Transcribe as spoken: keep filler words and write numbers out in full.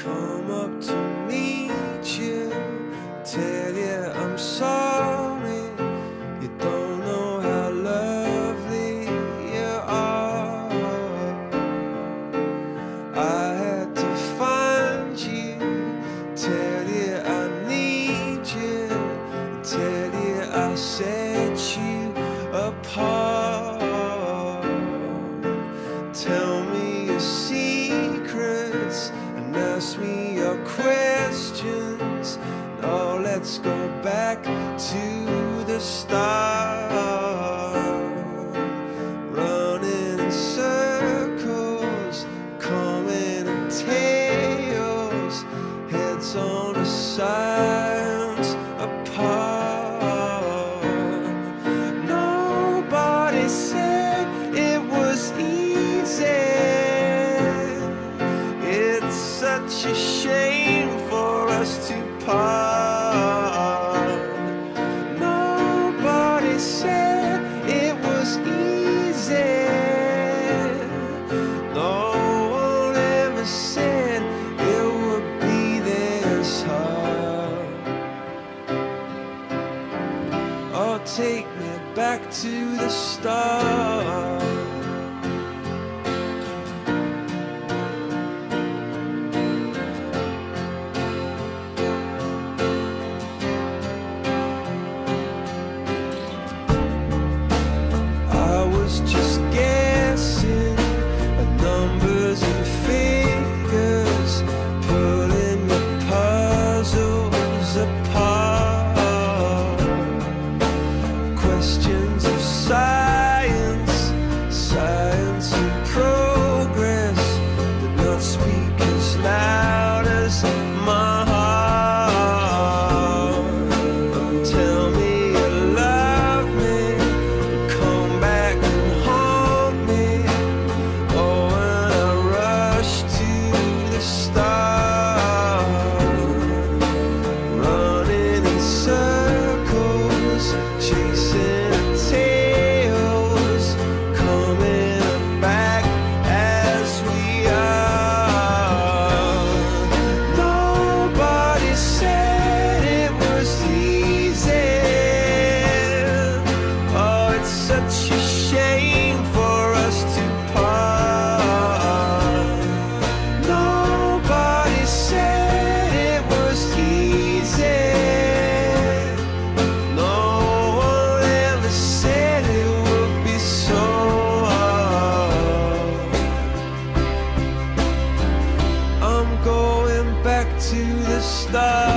come up to meet you, tell you I'm sorry. You don't know how lovely you are. I had to find you, tell you I need you, tell you I set you apart. Tell me your secrets and ask me your questions. Now let's go back to the start. Running in circles, coming in tails, heads on the sides apart. Nobody said it was easy. It's such a shame for us to part. Nobody said it was easy. No one ever said it would be this hard. Oh, take me back to the start. Just guessing at numbers and figures, pulling the puzzles apart. Questions of science, science and progress did not speak as loud as my heart. Tell me you love me, come back and haunt me. Oh, when I rush to the start, running in circles, chasing tails, coming back as we are. Nobody said it was easy. Oh, it's such a shame for us to part. Nobody said it was easy. No one ever said it would be so hard. I'm going back to the start.